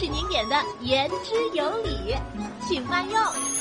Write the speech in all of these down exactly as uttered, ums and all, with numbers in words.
是您点的言之有理，请慢用。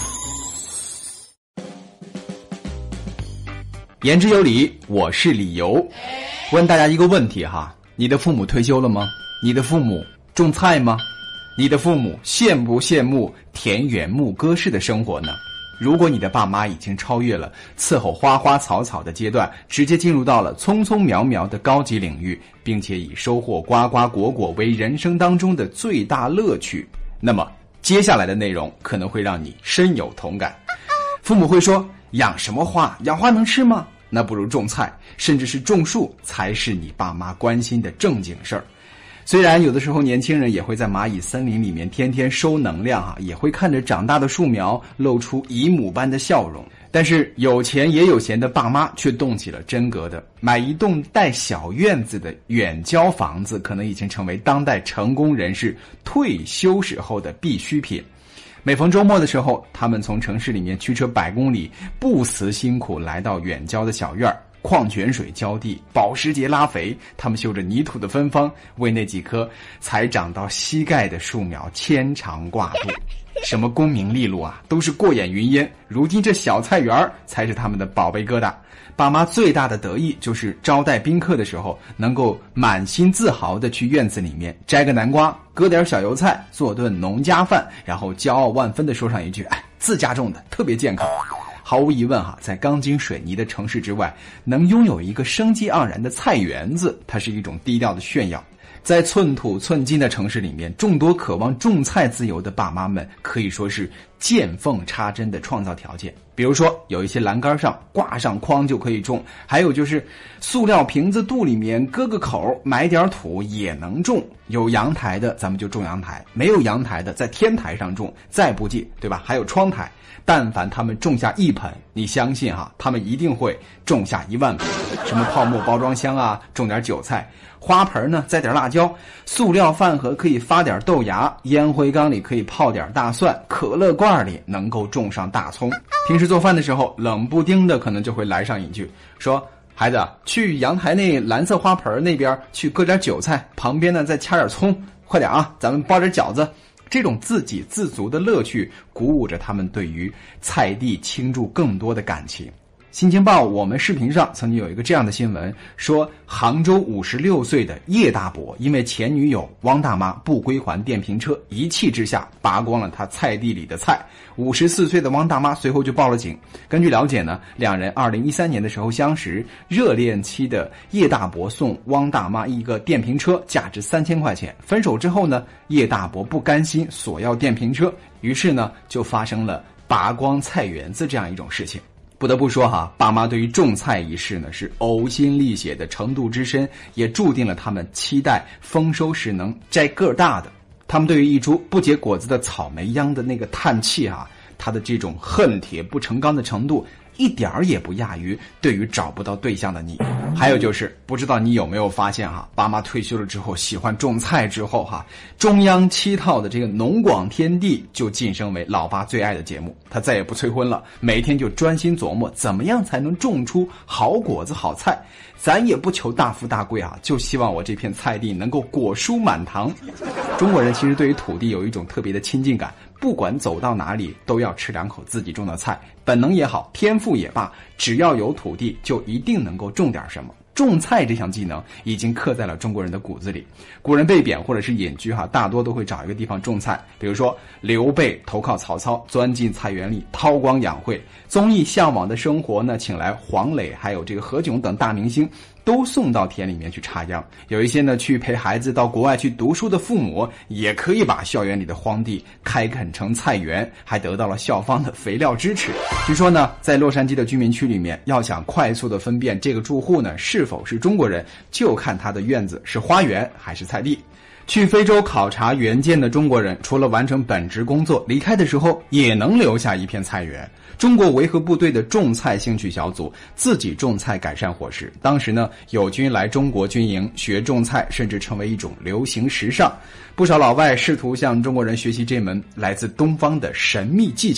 言之有理，我是理由。问大家一个问题哈，你的父母退休了吗？你的父母种菜吗？你的父母羡不羡慕田园牧歌式的生活呢？如果你的爸妈已经超越了伺候花花草草的阶段，直接进入到了匆匆渺渺的高级领域，并且以收获瓜瓜果果为人生当中的最大乐趣，那么接下来的内容可能会让你深有同感。父母会说，养什么花？养花能吃吗？那不如种菜，甚至是种树才是你爸妈关心的正经事儿。虽然有的时候年轻人也会在蚂蚁森林里面天天收能量啊，也会看着长大的树苗露出姨母般的笑容，但是有钱也有闲的爸妈却动起了真格的，买一栋带小院子的远郊房子可能已经成为当代成功人士退休时候的必需品。每逢周末的时候，他们从城市里面驱车百公里，不辞辛苦来到远郊的小院儿，矿泉水浇地，保时捷拉肥，他们嗅着泥土的芬芳，为那几棵才长到膝盖的树苗牵肠挂肚。什么功名利禄啊，都是过眼云烟，如今这小菜园才是他们的宝贝疙瘩。爸妈最大的得意就是招待宾客的时候，能够满心自豪地去院子里面摘个南瓜，割点小油菜，做顿农家饭，然后骄傲万分地说上一句，哎，自家种的，特别健康。毫无疑问哈，在钢筋水泥的城市之外，能拥有一个生机盎然的菜园子，它是一种低调的炫耀。在寸土寸金的城市里面，众多渴望种菜自由的爸妈们可以说是见缝插针的创造条件。比如说有一些栏杆上挂上筐就可以种，还有就是塑料瓶子肚里面割个口埋点土也能种。有阳台的咱们就种阳台，没有阳台的在天台上种，再不济对吧，还有窗台。但凡他们种下一盆，你相信哈，他们一定会种下一万盆。什么泡沫包装箱啊，种点韭菜，花盆呢栽点辣椒，塑料饭盒可以发点豆芽，烟灰缸里可以泡点大蒜，可乐罐里能够种上大葱。平时做饭的时候，冷不丁的可能就会来上一句，说孩子，去阳台那蓝色花盆那边去割点韭菜，旁边呢再掐点葱，快点啊，咱们包点饺子。这种自给自足的乐趣鼓舞着他们对于菜地倾注更多的感情。新京报我们视频上曾经有一个这样的新闻，说杭州五十六岁的叶大伯因为前女友汪大妈不归还电瓶车，一气之下拔光了他菜地里的菜。五十四岁的汪大妈随后就报了警。根据了解呢，两人二零一三年的时候相识，热恋期的叶大伯送汪大妈一个电瓶车，价值三千块钱。分手之后呢，叶大伯不甘心索要电瓶车，于是呢就发生了拔光菜园子这样一种事情。不得不说哈，爸妈对于种菜一事呢是呕心沥血的程度之深，也注定了他们期待丰收时能摘个大的。他们对于一株不结果子的草莓秧的那个叹气啊，他的这种恨铁不成钢的程度一点儿也不亚于对于找不到对象的你。还有就是不知道你有没有发现哈，爸妈退休了之后喜欢种菜之后哈，中央七套的这个农广天地就晋升为老爸最爱的节目。他再也不催婚了，每天就专心琢磨怎么样才能种出好果子好菜。咱也不求大富大贵啊，就希望我这片菜地能够果蔬满堂。中国人其实对于土地有一种特别的亲近感，不管走到哪里都要吃两口自己种的菜，本能也好，天赋也罢，只要有土地就一定能够种点什么。种菜这项技能已经刻在了中国人的骨子里。古人被贬或者是隐居哈，大多都会找一个地方种菜。比如说刘备投靠曹操，钻进菜园里韬光养晦。综艺《向往的生活》呢，请来黄磊还有这个何炅等大明星，都送到田里面去插秧。有一些呢去陪孩子到国外去读书的父母，也可以把校园里的荒地开垦成菜园，还得到了校方的肥料支持。据说呢，在洛杉矶的居民区里面，要想快速的分辨这个住户呢是否是中国人，就看他的院子是花园还是菜地。去非洲考察援建的中国人，除了完成本职工作，离开的时候也能留下一片菜园。中国维和部队的种菜兴趣小组自己种菜改善伙食，当时呢友军来中国军营学种菜，甚至成为一种流行时尚。不少老外试图向中国人学习这门来自东方的神秘技巧，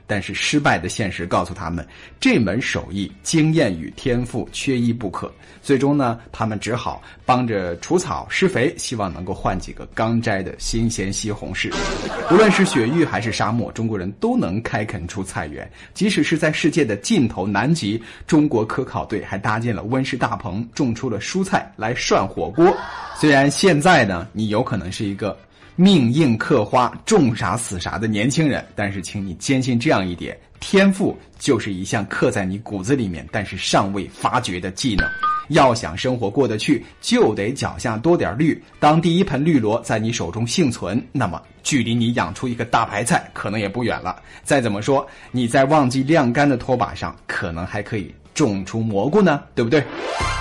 但是失败的现实告诉他们，这门手艺经验与天赋缺一不可。最终呢，他们只好帮着除草施肥，希望能够换几个刚摘的新鲜西红柿。无论是雪域还是沙漠，中国人都能开垦出菜园。即使是在世界的尽头南极，中国科考队还搭建了温室大棚，种出了蔬菜来涮火锅。虽然现在呢，你有可能是一个命硬克花、种啥死啥的年轻人，但是请你坚信这样一点，天赋就是一项刻在你骨子里面但是尚未发掘的技能。要想生活过得去，就得脚下多点绿。当第一盆绿萝在你手中幸存，那么距离你养出一个大白菜可能也不远了。再怎么说，你在忘记晾干的拖把上可能还可以种出蘑菇呢，对不对？